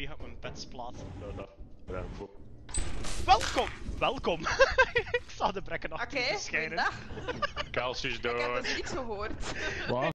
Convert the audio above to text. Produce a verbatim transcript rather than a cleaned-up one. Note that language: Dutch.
hier ga ik mijn pets plaatsen. Ja, dat. Ruim voor. Welkom! Welkom! Ik sta de brekken achter Oké, te schijnen. goeiedag. Kaalsjes Ik heb door. dus niets gehoord. Wat?